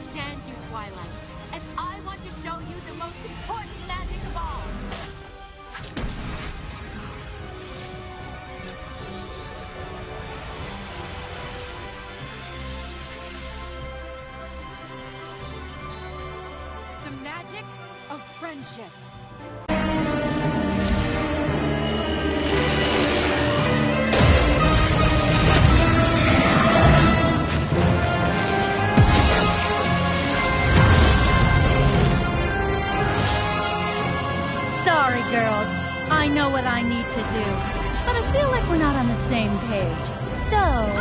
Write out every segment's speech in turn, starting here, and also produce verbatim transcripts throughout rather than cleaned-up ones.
understand you, Twilight, and I want to show you the most important magic of all. The magic of friendship. Sorry, girls. I know what I need to do, but I feel like we're not on the same page. So...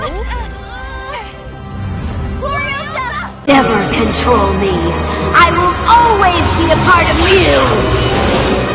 Gloriosa! Never control me. I will always be a part of you!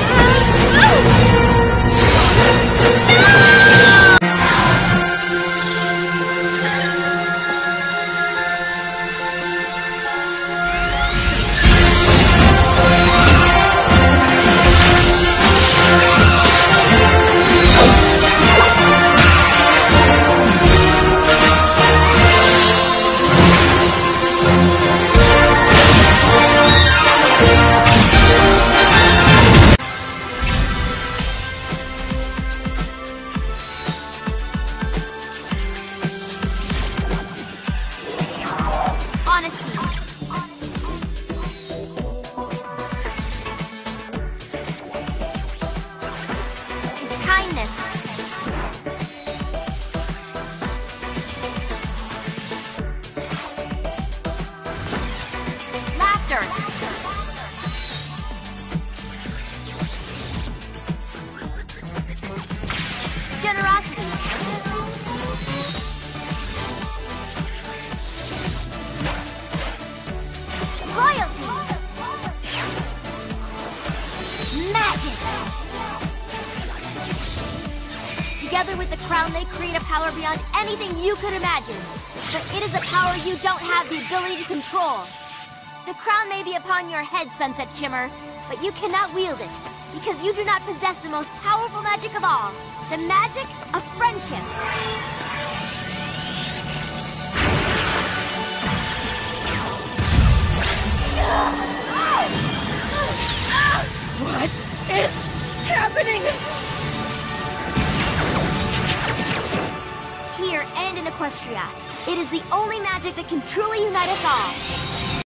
Honesty. Kindness. Laughter. Generosity. Royalty! Magic! Together with the crown, they create a power beyond anything you could imagine. But it is a power you don't have the ability to control. The crown may be upon your head, Sunset Shimmer, but you cannot wield it, because you do not possess the most powerful magic of all, the magic of friendship. What is happening? Here and in Equestria, it is the only magic that can truly unite us all.